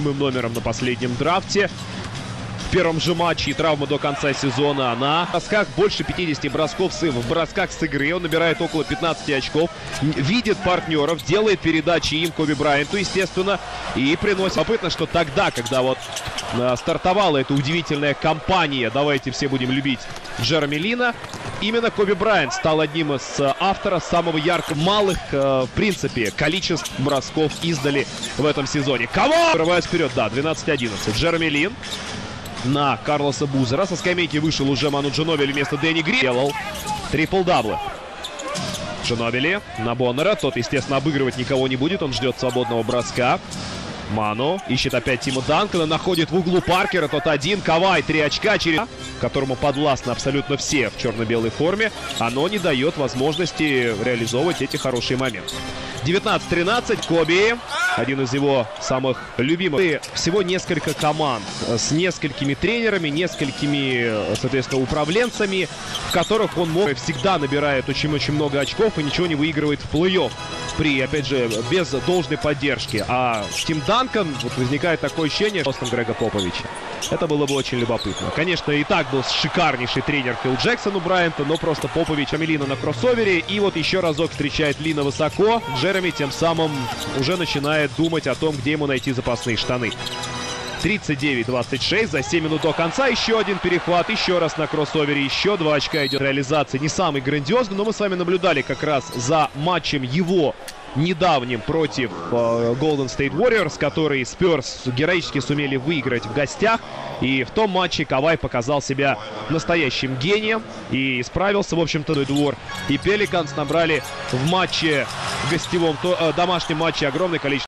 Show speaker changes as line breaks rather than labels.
номером на последнем драфте. В первом же матче и травма до конца сезона. На бросках больше 50 бросков в бросках с игры. Он набирает около 15 очков. Видит партнеров, делает передачи им, Коби Брайанту, естественно. И приносит. Любопытно, что тогда, когда вот стартовала эта удивительная кампания «Давайте все будем любить Джереми Лина», именно Коби Брайант стал одним из авторов самого яркого, малых, в принципе, количеств бросков издали в этом сезоне. Кого? Вырываясь вперед, да, 12-11. Джереми Лин на Карлоса Бузера. Со скамейки вышел уже Ману Джинобили вместо Дэнни Грин. Делал трипл-даблы. Джинобили на Боннера. Тот, естественно, обыгрывать никого не будет. Он ждет свободного броска. Ману ищет опять Тима Данкана. Находит в углу Паркера. Тот один. Кавай 3 очка, которому подвластны абсолютно все в черно-белой форме. Оно не дает возможности реализовывать эти хорошие моменты. 19-13. Коби. Один из его самых любимых. Всего несколько команд с несколькими тренерами, несколькими, соответственно, управленцами, в которых он всегда набирает очень-очень много очков и ничего не выигрывает в плей-офф. Опять же, без должной поддержки. А Тим Данкан, вот возникает такое ощущение, что Грега Поповича. Это было бы очень любопытно. Конечно, и так был шикарнейший тренер Фил Джексон у Брайанта, но просто Попович Лина на кроссовере. И вот еще разок встречает Лина высоко. Джереми тем самым уже начинает думать о том, где ему найти запасные штаны. 39-26, за 7 минут до конца. Еще один перехват, еще раз на кроссовере, еще 2 очка идет. Реализация не самый грандиозный, но мы с вами наблюдали как раз за матчем его недавним против Golden State Warriors, который Спёрс героически сумели выиграть в гостях. И в том матче Кавай показал себя настоящим гением и справился, в общем-то, двор. И Пеликанс набрали в матче, в гостевом, домашнем матче огромное количество